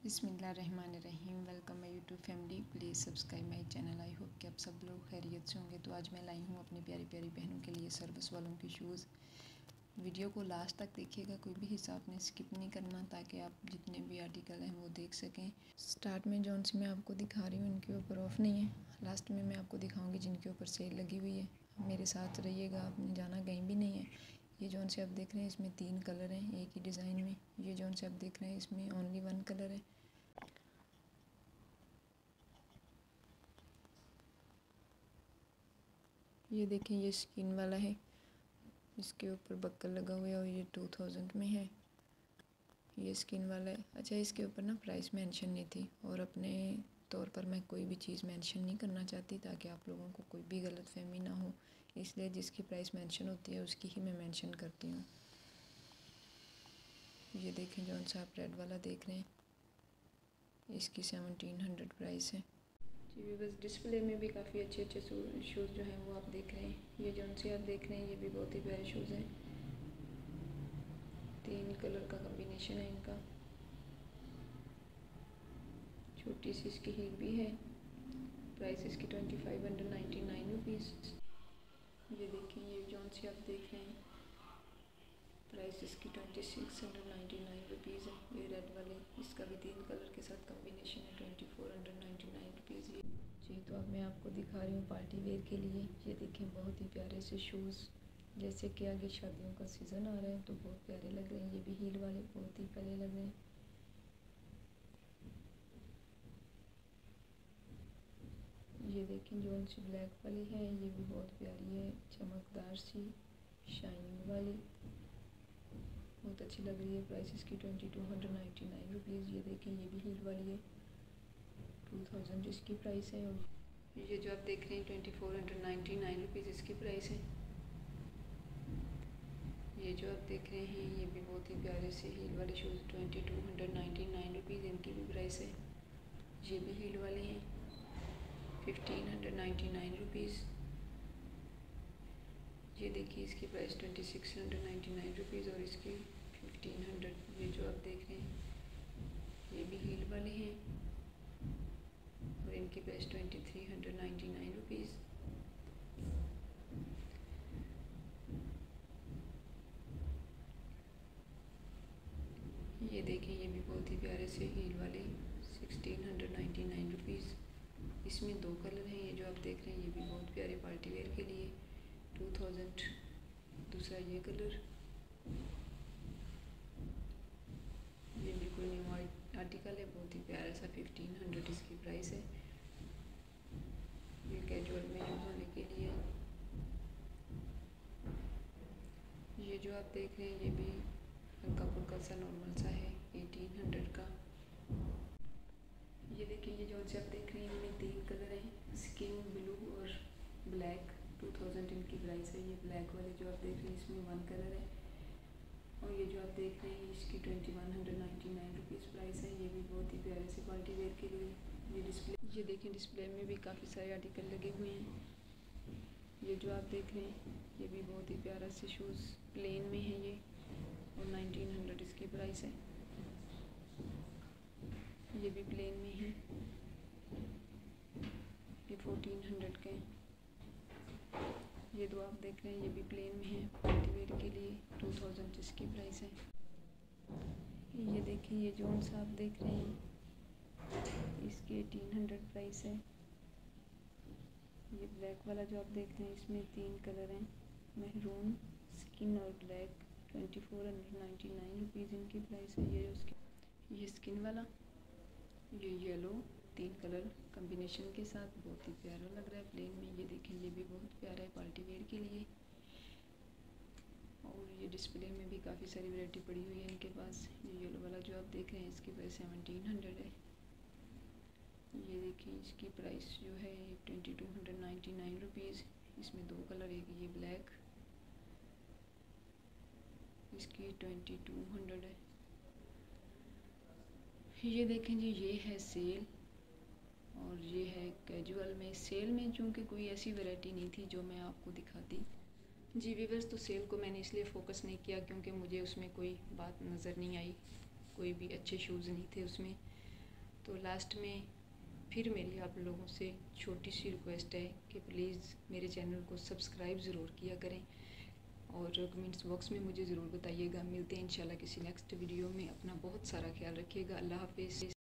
बिस्मिल्लाहिर्रहमानिर्रहीम। Welcome my YouTube family. Please subscribe my channel. I hope कि आप सब लोग खैरियत से होंगे। तो आज मैं लाई हूँ अपनी प्यारी प्यारी बहनों के लिए सर्विस वालों की शूज़। वीडियो को लास्ट तक देखिएगा, कोई भी हिस्सा आपने स्किप नहीं करना, ताकि आप जितने भी आर्टिकल हैं वो देख सकें। स्टार्ट में जौन सी मैं आपको दिखा रही हूँ उनके ऊपर ऑफ़ नहीं है, लास्ट में मैं आपको दिखाऊँगी जिनके ऊपर सेल लगी हुई है। मेरे साथ रहिएगा, आपने जाना कहीं भी नहीं है। ये जौन से आप देख रहे हैं इसमें 3 कलर हैं एक ही डिज़ाइन में। ये जौन से आप देख रहे हैं इसमें ओनली 1 कलर है। ये देखें, ये स्किन वाला है, इसके ऊपर बक्कल लगा हुआ है और ये 2000 में है। ये स्किन वाला है। अच्छा, इसके ऊपर ना प्राइस मेंशन नहीं थी, और अपने तौर पर मैं कोई भी चीज़ मेंशन नहीं करना चाहती ताकि आप लोगों को कोई भी गलतफहमी ना हो, इसलिए जिसकी प्राइस मेंशन होती है उसकी ही मैं मेंशन करती हूँ। ये देखें, जौन सा आप रेड वाला देख रहे हैं इसकी 1700 प्राइस है जी। बस डिस्प्ले में भी काफ़ी अच्छे अच्छे शूज़ जो हैं वो आप देख रहे हैं। ये जौन से आप देख रहे हैं ये भी बहुत ही प्यारे शूज़ हैं। 3 कलर का कॉम्बिनेशन है इनका। छोटी सी इसकी हील भी है। प्राइस इसकी 2599 रुपीज़। ये देखें, ये जौन सी आप देख रहे हैं प्राइस इसकी 2699 रुपीज़ है। ये रेड वाले, इसका भी 3 कलर के साथ कॉम्बिनेशन है, 2499 रुपीज़ ये जी। तो अब मैं आपको दिखा रही हूँ पार्टी वेयर के लिए। ये देखें, बहुत ही प्यारे से शूज़, जैसे कि आगे शादियों का सीज़न आ रहा है तो बहुत प्यारे लग रहे हैं। ये भी हील वाले बहुत ही प्यारे लग रहे हैं। ये देखें, जौन सी ब्लैक वाली है ये भी बहुत प्यारी है, चमकदार सी शाइनिंग वाली, बहुत अच्छी लग रही है। प्राइस इसकी 2299 रुपीज़। ये देखें, ये भी हील वाली है, 2000 इसकी प्राइस है। और ये जो आप देख रहे हैं 2499 रुपीज़ इसकी प्राइस है। ये जो आप देख रहे हैं ये भी बहुत ही प्यारे से हील वाले शूज़, 2299 रुपीज़ इनकी भी प्राइस है। ये भी हील वाले हैं, 1599 रुपीज़। ये देखिए, इसकी प्राइस 2699 रुपीज़ और इसकी 1500। ये जो आप देख रहे हैं ये भी हील वाले हैं और इनकी प्राइस 2399 रुपीज़। ये देखें, ये भी बहुत ही प्यारे से हील वाले, 1699 रुपीज़। इसमें 2 कलर हैं। ये जो आप देख रहे हैं ये भी बहुत प्यारे पार्टी वेयर के लिए, 2000। दूसरा ये कलर, ये बिल्कुल न्यू आर्टिकल है, बहुत ही प्यारा सा, 1500 इसकी प्राइस है। ये कैजुअल में यूज़ होने के लिए। ये जो आप देख रहे हैं ये भी हल्का फुल्का सा नॉर्मल सा है, 1800 का। ये देखिए, ये जो से आप देख रहे हैं इनमें 3 कलर हैं, स्किन ब्लू और ब्लैक, 2000 इनकी प्राइस है। ये ब्लैक वाले जो आप देख रहे हैं इसमें 1 कलर है, और ये जो आप देख रहे हैं इसकी 2199 रुपीज़ प्राइस है। ये भी बहुत ही प्यारे से पार्टी वेयर के लिए। ये डिस्प्ले, ये देखें, डिस्प्ले में भी काफ़ी सारे आर्टिकल लगे हुए हैं। ये जो आप देख रहे हैं ये भी बहुत ही प्यारा से शूज़, प्लेन में है ये, और 1900 इसकी प्राइस है। ये भी प्लेन में है, ये 1400 के। ये 2 आप देख रहे हैं ये भी प्लेन में है, पार्टी वेयर के लिए, 2000 इसकी प्राइस है। ये देखें, ये जौन सा आप देख रहे हैं इसकी 1800 प्राइस है। ये ब्लैक वाला जो आप देख रहे हैं इसमें 3 कलर हैं, महरून, स्किन और ब्लैक, 2499 रुपीज़ इनकी प्राइस है। ये स्किन वाला, ये येलो, 3 कलर कॉम्बिनेशन के साथ बहुत ही प्यारा लग रहा है प्लेन में। ये देखें, ये भी बहुत प्यारा है पार्टी वेयर के लिए। और ये डिस्प्ले में भी काफ़ी सारी वैरायटी पड़ी हुई है इनके पास। ये येलो वाला जो आप देख रहे हैं इसकी प्राइस 1700 है। ये देखिए, इसकी प्राइस जो है 2299 रुपीज़। इसमें 2 कलर, एक ये ब्लैक, इसकी 2200 है। ये देखें जी, ये है सेल और ये है कैजुअल में। सेल में चूँकि कोई ऐसी वैरायटी नहीं थी जो मैं आपको दिखाती जी व्यूअर्स, तो सेल को मैंने इसलिए फ़ोकस नहीं किया क्योंकि मुझे उसमें कोई बात नज़र नहीं आई, कोई भी अच्छे शूज़ नहीं थे उसमें। तो लास्ट में फिर मेरी आप लोगों से छोटी सी रिक्वेस्ट है कि प्लीज़ मेरे चैनल को सब्सक्राइब ज़रूर किया करें और कमेंट्स बॉक्स में मुझे ज़रूर बताइएगा। मिलते हैं इंशाल्लाह किसी नेक्स्ट वीडियो में। अपना बहुत सारा ख्याल रखिएगा। अल्लाह हाफिज़।